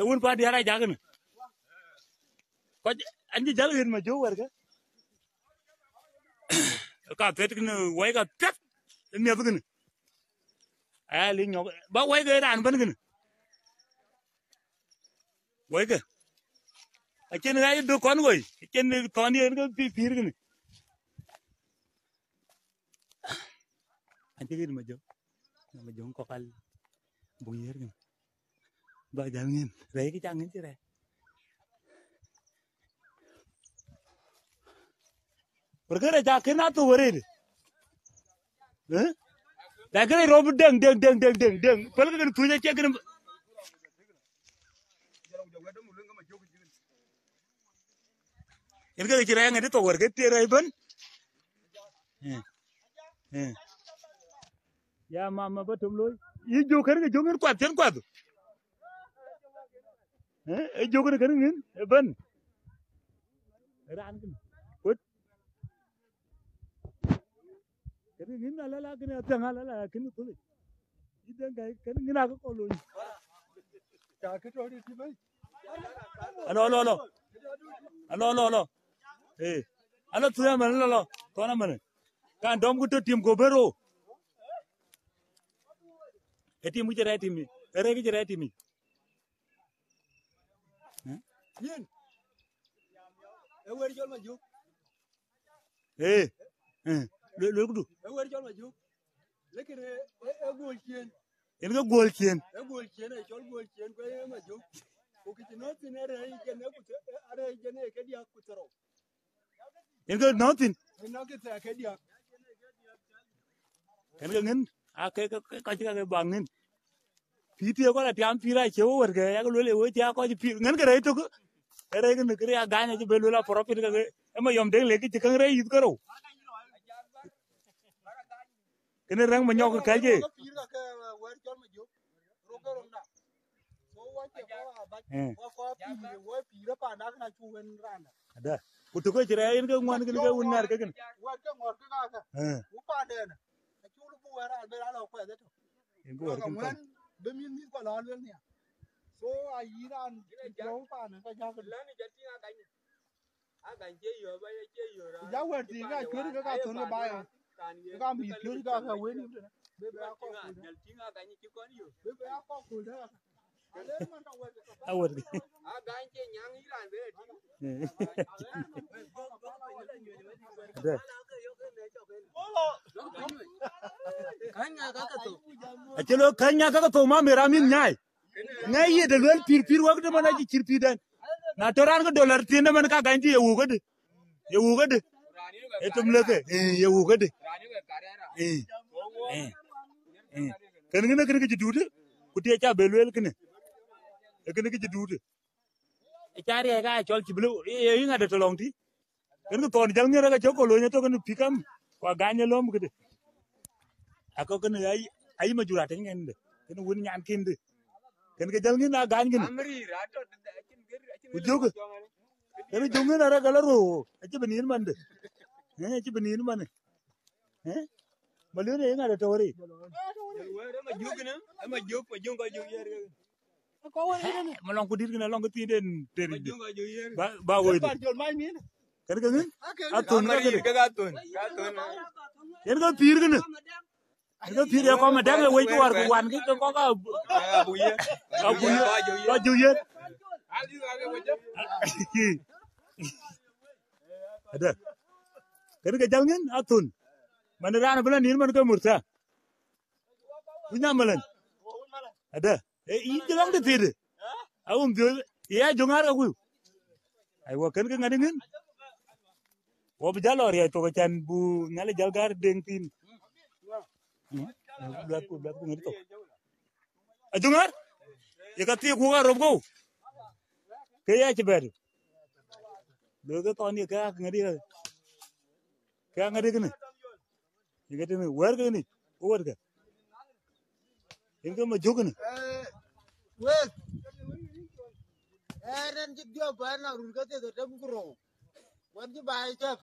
un pa dia ra jagan ko anji jal hin ma jo war ka pet kin wai ka pet me bu kin ali nyok ba wai ga ran ban kin wai ga a chen ga do kon wai chen ton yen ga pir kin anji kin ma jo ko kal bu yer kin ba jal ngin re ki chang ngin chi re perkara jakin atu warid da kare rob deng pel ka tuja che kan en ga kira ngade to war ke te rai ban ya mama batum loy yi jo kan ga jo ngin kwat ten kwat e jo kan ngin ban ran kan kani ngin ala la kani atang ala la kani tuli idang kai kani ngin aku kolon ja ke to di ti bai alo alo tuya man lo to na man kan dom ku to tim ko bero e tim ku jere tim ere ki jere tim yin e wer jol ma juk lo ku du e wer jol ma juk lekin e gol kien en ga gol kien e jol gol kien ko e ma juk ko ki no tin ere jene ku are jene ke dia ku tero en ga nothing no ke ta ke dia en ga ngin a ke ka chi ga bangin piti ko la tiam pira che wo wer ga ya lo le wo ja ko ji pir ngin ga re to ko ere ga ne kri ya ga nya ji be lo la profit ga e ma yom deng le ki kan re yit ko ro kene rang ma nyok ka je wer jol ma juk ro ko ro na so wa ke ko wo pira pa na na chu wen ran ada kutu ko jira en ga ngwan ga ga unnar ka gan wa ke ngor ka ka u pa de na chu lu bu wa be la lo ko de to en go kan ngwan be min mi ko la lo ne so a yiran jo pa na ka ja ko la ni jati ga ni a ga je yo ba ye je yo ra ja wer ti ga chu ga to ne ba ka mi chu ga ka wen be be ko nyal ti ga ni ki ko ni yo be be ko ko da awar a ga je nyang yiran be ti ada achelo kanya ka to ma mera min nyai ngai ye de lel pir wa de mana ji chirpi dan na toran ko dollar tin man ka ganji ye wuga de etum leke ye wuga de kan ngina kan ji dude ku te cha belwel kene e kan ji dude e chari ga chol ci blu e yinga de tolong ti kan ko ton jal ngera ga choko lo nyato kan pikam wa ganye lom gede ako kan ay ma jurate ngende kan won nyan kinde kan ga jal ngina gan ngene amri rato ujogo kan jongena ra galaro aci benin mande aci benin mane malure yinga de tawri ma jugna ma jug ko yer ko woni ne malong ko dir gina long ko tiden ter yer ba woy par jol may min kan ga ngin atun ga gede ga tun yen ga pir gina ga pir ya ko ma dange way ko war ko wan ki ko ga buye ba juye ada kan ga jalngin atun man rana bulan nin man ko murta punya malan ada i jelang de tide awum de ya jongar aku ay wa kan ga ngadingen wo bi jalor ya to ko chan bu ngale jalgar deng tin buat ko ngadi to ajongar ya ka ti ko ga rob go ke ya ci ber do ga to ni ka ngadi gini ngadi ni wer ga ni wer ga inga ma jogni we eren ji dio ba na run ga te to tem kuro wan ji ba